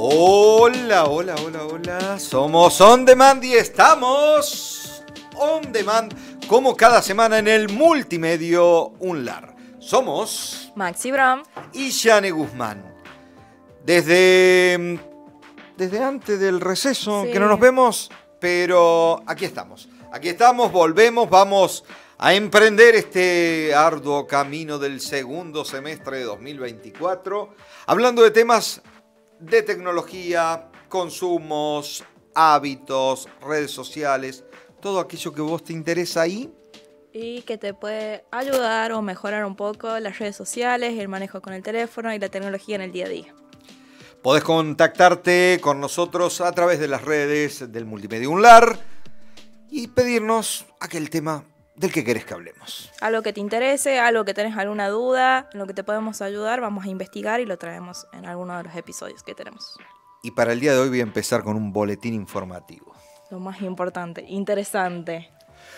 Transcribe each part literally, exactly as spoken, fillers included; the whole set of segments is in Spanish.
Hola, hola, hola, hola. Somos On Demand y estamos On Demand como cada semana en el multimedio Unlar. Somos Maxi Brown y Yane Guzmán. Desde, desde antes del receso sí. que no nos vemos, pero aquí estamos. Aquí estamos, volvemos, vamos a emprender este arduo camino del segundo semestre de dos mil veinticuatro, hablando de temas de tecnología, consumos, hábitos, redes sociales, todo aquello que vos te interesa ahí. Y que te puede ayudar o mejorar un poco las redes sociales, el manejo con el teléfono y la tecnología en el día a día. Podés contactarte con nosotros a través de las redes del Multimedia Unlar y pedirnos aquel tema del que querés que hablemos. Algo que te interese, algo que tenés alguna duda, en lo que te podemos ayudar, vamos a investigar y lo traemos en alguno de los episodios que tenemos. Y para el día de hoy voy a empezar con un boletín informativo. Lo más importante, interesante.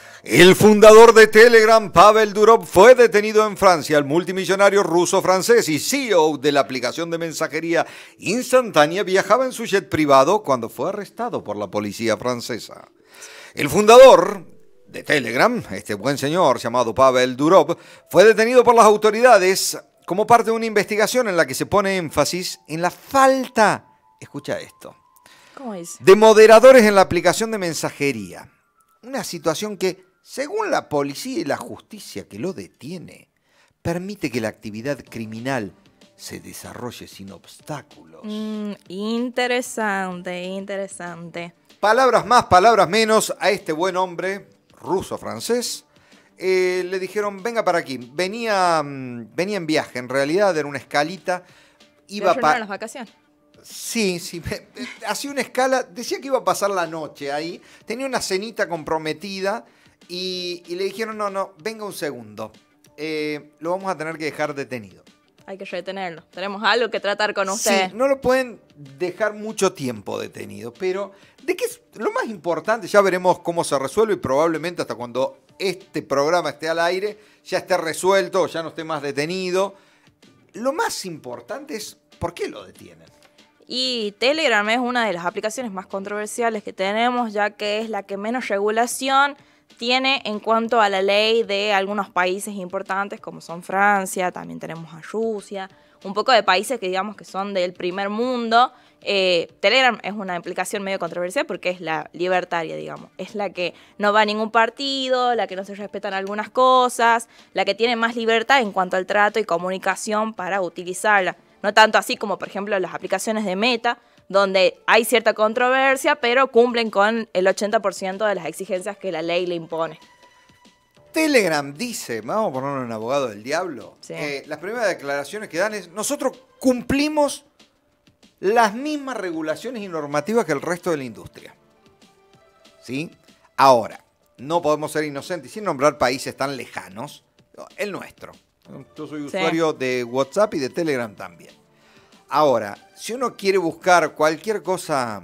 El fundador de Telegram, Pavel Durov, fue detenido en Francia. El multimillonario ruso-francés y C E O de la aplicación de mensajería instantánea viajaba en su jet privado cuando fue arrestado por la policía francesa. El fundador de Telegram, este buen señor llamado Pavel Durov, fue detenido por las autoridades como parte de una investigación en la que se pone énfasis en la falta, escucha esto, ¿Cómo dice? de moderadores en la aplicación de mensajería. Una situación que, según la policía y la justicia que lo detiene, permite que la actividad criminal se desarrolle sin obstáculos. Mm, interesante, interesante. Palabras más, palabras menos, a este buen hombre ruso-francés, eh, le dijeron, venga para aquí. Venía, venía en viaje, en realidad era una escalita. Iba para pa- las vacaciones. Sí, sí, hacía una escala, decía que iba a pasar la noche ahí, tenía una cenita comprometida y, y le dijeron, no, no, venga un segundo, eh, lo vamos a tener que dejar detenido. Hay que retenerlo. Tenemos algo que tratar con usted. Sí, no lo pueden dejar mucho tiempo detenido, pero de qué es lo más importante, ya veremos cómo se resuelve y probablemente hasta cuando este programa esté al aire ya esté resuelto o ya no esté más detenido. Lo más importante es por qué lo detienen. Y Telegram es una de las aplicaciones más controversiales que tenemos, ya que es la que menos regulación tiene en cuanto a la ley de algunos países importantes como son Francia, también tenemos a Rusia, un poco de países que digamos que son del primer mundo. Eh, Telegram es una aplicación medio controversial porque es la libertaria, digamos, es la que no va a ningún partido, la que no se respetan algunas cosas, la que tiene más libertad en cuanto al trato y comunicación para utilizarla. No tanto así como, por ejemplo, las aplicaciones de Meta, donde hay cierta controversia, pero cumplen con el ochenta por ciento de las exigencias que la ley le impone. Telegram dice, vamos a ponerlo en abogado del diablo, Sí. eh, las primeras declaraciones que dan es, nosotros cumplimos las mismas regulaciones y normativas que el resto de la industria. ¿Sí? Ahora, no podemos ser inocentes sin nombrar países tan lejanos, el nuestro. Yo soy usuario sí. de WhatsApp y de Telegram también. Ahora, si uno quiere buscar cualquier cosa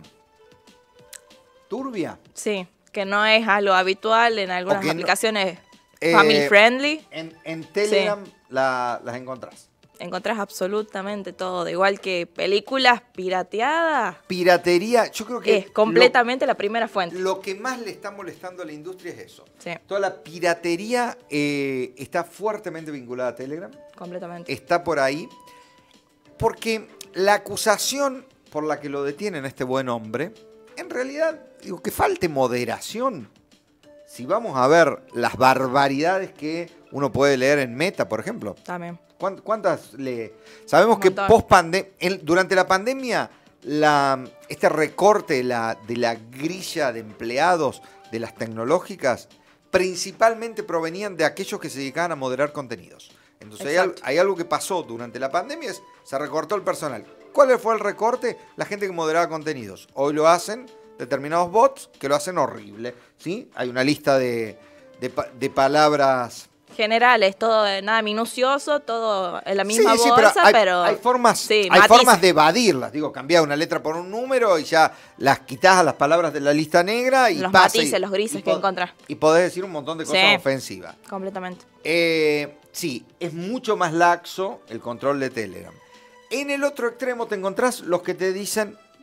turbia. Sí, que no es algo habitual en algunas aplicaciones no, eh, family friendly. En, en Telegram sí. la, las encontrás. Encontrás absolutamente todo, igual que películas pirateadas. Piratería, yo creo que es completamente lo, la primera fuente. Lo que más le está molestando a la industria es eso. Sí. Toda la piratería eh, está fuertemente vinculada a Telegram. Completamente. Está por ahí. Porque la acusación por la que lo detienen a este buen hombre, en realidad, digo, que falte moderación. Si vamos a ver las barbaridades que uno puede leer en Meta, por ejemplo. También. ¿Cuántas lee? Sabemos que post pandemia, durante la pandemia, la, este recorte de la, de la grilla de empleados de las tecnológicas principalmente provenían de aquellos que se dedicaban a moderar contenidos. Entonces hay, hay algo que pasó durante la pandemia, es, se recortó el personal. ¿Cuál fue el recorte? La gente que moderaba contenidos. Hoy lo hacen determinados bots que lo hacen horrible. ¿Sí? Hay una lista de, de, de palabras generales, todo nada minucioso, todo en la misma sí, sí, bolsa, pero hay, pero hay formas, sí, hay formas de evadirlas. Digo, cambiar una letra por un número y ya las quitas a las palabras de la lista negra y los pasa matices, y, los grises y que encontrás. Y podés decir un montón de cosas sí, ofensivas. Completamente. Eh, sí, es mucho más laxo el control de Telegram. En el otro extremo te encontrás los que te dicen,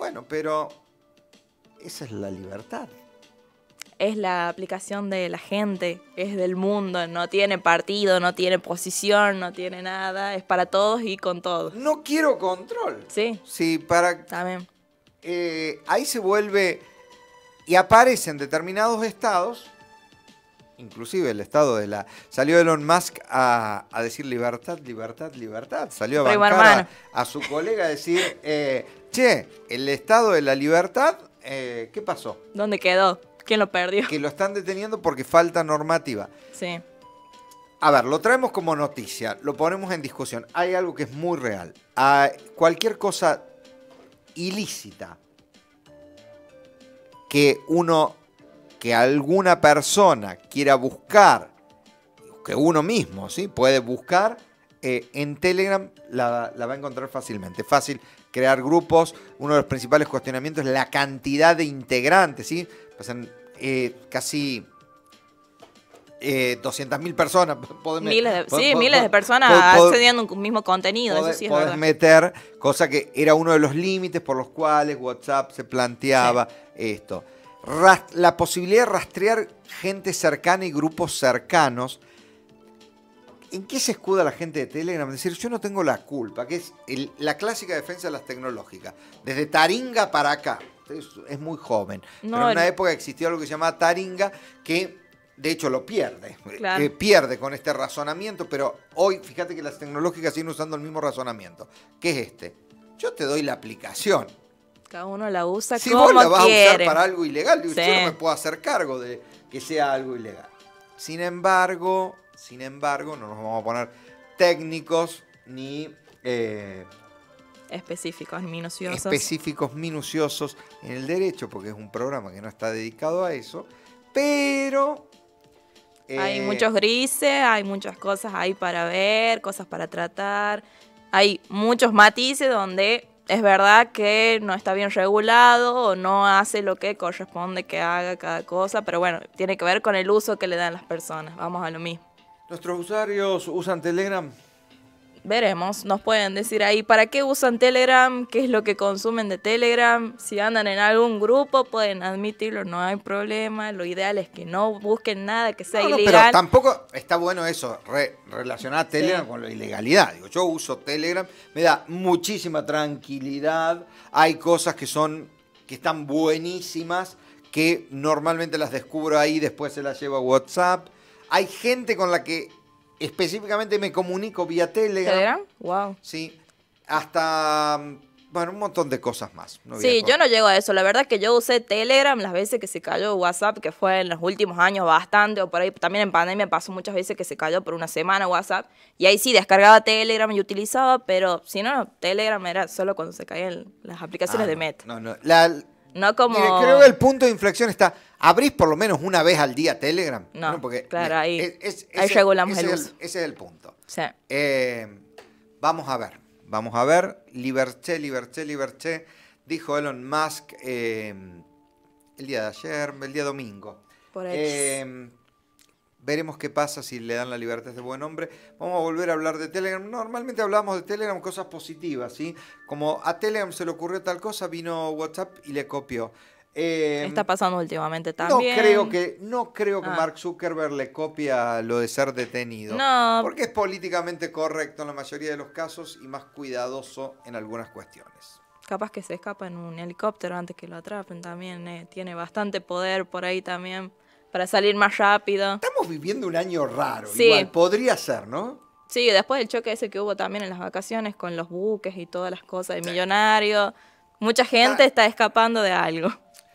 Bueno, pero esa es la libertad. Es la aplicación de la gente, es del mundo, no tiene partido, no tiene posición, no tiene nada, es para todos y con todos. No quiero control. Sí. Sí, para... También. Eh, ahí se vuelve... Y aparecen determinados estados, inclusive el estado de la... Salió Elon Musk a, a decir libertad, libertad, libertad. Salió a Primo bancar hermano. a, a su colega a decir, eh, che, el estado de la libertad, eh, ¿qué pasó? ¿Dónde quedó? ¿Quién lo perdió? Que lo están deteniendo porque falta normativa. Sí. A ver, lo traemos como noticia, lo ponemos en discusión. Hay algo que es muy real. Hay cualquier cosa ilícita que uno, que alguna persona quiera buscar, que uno mismo, ¿sí? Puede buscar, eh, en Telegram la, la va a encontrar fácilmente. Fácil crear grupos. Uno de los principales cuestionamientos es la cantidad de integrantes, ¿sí? Pasan eh, casi eh, doscientas mil personas. Podés, Miles de, pod, sí, pod, miles pod, de personas pod, accediendo a un mismo contenido, podés, eso sí es podés verdad. meter, cosa que era uno de los límites por los cuales WhatsApp se planteaba sí. esto. Rast- la posibilidad de rastrear gente cercana y grupos cercanos. ¿En qué se escuda la gente de Telegram? Es decir, yo no tengo la culpa, que es el, la clásica defensa de las tecnológicas. Desde Taringa para acá. Es, es muy joven. No, pero en una época existía algo que se llamaba Taringa, que de hecho lo pierde. Claro. Eh, pierde con este razonamiento, pero hoy, fíjate que las tecnológicas siguen usando el mismo razonamiento. ¿Qué es este? Yo te doy la aplicación. Cada uno la usa si como vos la vas quiere. a usar para algo ilegal, digo, sí. yo no me puedo hacer cargo de que sea algo ilegal. Sin embargo... Sin embargo, no nos vamos a poner técnicos ni eh, específicos, minuciosos. específicos, minuciosos en el derecho, porque es un programa que no está dedicado a eso, pero... Eh, hay muchos grises, hay muchas cosas ahí para ver, cosas para tratar, hay muchos matices donde es verdad que no está bien regulado o no hace lo que corresponde que haga cada cosa, pero bueno, tiene que ver con el uso que le dan las personas, vamos a lo mismo. ¿Nuestros usuarios usan Telegram? Veremos, nos pueden decir ahí para qué usan Telegram, qué es lo que consumen de Telegram, si andan en algún grupo pueden admitirlo, no hay problema, lo ideal es que no busquen nada que sea no, no, ilegal. Pero tampoco está bueno eso, re, relacionar Telegram sí. con la ilegalidad. Digo, yo uso Telegram, me da muchísima tranquilidad, hay cosas que son, que están buenísimas, que normalmente las descubro ahí, después se las llevo a WhatsApp. Hay gente con la que específicamente me comunico vía Telegram. ¿Telegram? Wow. Sí. Hasta, bueno, un montón de cosas más. No sí, yo no llego a eso. La verdad es que yo usé Telegram las veces que se cayó WhatsApp, que fue en los últimos años bastante, o por ahí también en pandemia pasó muchas veces que se cayó por una semana WhatsApp. Y ahí sí descargaba Telegram y utilizaba, pero si no, Telegram era solo cuando se caían las aplicaciones ah, de no, Meta. No, no. La, no como... Mire, creo que el punto de inflexión está... ¿Abrís por lo menos una vez al día Telegram? No, no porque, claro, ahí, es, es, ahí ese, regulamos ese el es uso. El, ese es el punto. Sí. Eh, vamos a ver, vamos a ver. Liberché, liberché, liberché. Dijo Elon Musk eh, el día de ayer, el día domingo. Por eh, veremos qué pasa si le dan la libertad a este buen hombre. Vamos a volver a hablar de Telegram. Normalmente hablamos de Telegram cosas positivas, ¿sí? Como a Telegram se le ocurrió tal cosa, vino WhatsApp y le copió. Eh, Está pasando últimamente también. No creo que, no creo que ah. Mark Zuckerberg le copia lo de ser detenido. No. Porque es políticamente correcto en la mayoría de los casos y más cuidadoso en algunas cuestiones. Capaz que se escapa en un helicóptero antes que lo atrapen también. Eh. Tiene bastante poder por ahí también para salir más rápido. Estamos viviendo un año raro. Sí. Igual podría ser, ¿no? Sí, después del choque ese que hubo también en las vacaciones con los buques y todas las cosas de millonario. Mucha gente ah. está escapando de algo.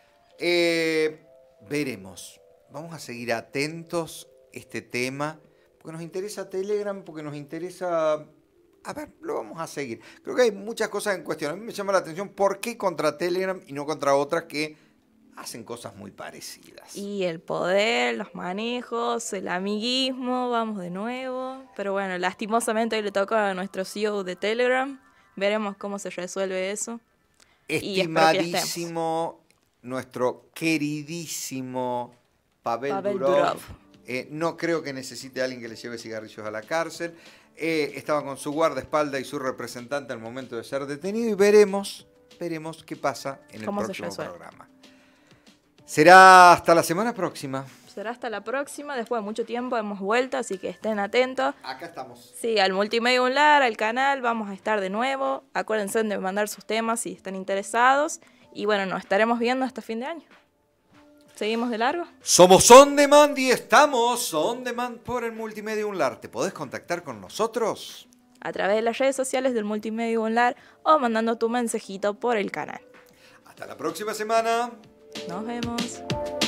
Eh, veremos. Vamos a seguir atentos a este tema, porque nos interesa Telegram, porque nos interesa... A ver, lo vamos a seguir. Creo que hay muchas cosas en cuestión. A mí me llama la atención por qué contra Telegram y no contra otras que hacen cosas muy parecidas. Y el poder, los manejos, el amiguismo, vamos de nuevo. Pero bueno, lastimosamente hoy le toca a nuestro C E O de Telegram. Veremos cómo se resuelve eso. Estimadísimo... Nuestro queridísimo Pavel, Pavel Durov, Durov. Eh, no creo que necesite a alguien que le lleve cigarrillos a la cárcel. Eh, estaba con su guardaespaldas y su representante al momento de ser detenido y veremos, veremos qué pasa en el ¿Cómo se próximo resuelve? programa. Será hasta la semana próxima. Será hasta la próxima. Después de mucho tiempo hemos vuelto, así que estén atentos. Acá estamos. Sí, al Multimedia Unlar, al canal, vamos a estar de nuevo. Acuérdense de mandar sus temas si están interesados. Y bueno, nos estaremos viendo hasta fin de año. ¿Seguimos de largo? Somos On Demand y estamos On Demand por el Multimedia Unlar. ¿Te podés contactar con nosotros? A través de las redes sociales del Multimedia Unlar o mandando tu mensajito por el canal. Hasta la próxima semana. Nos vemos.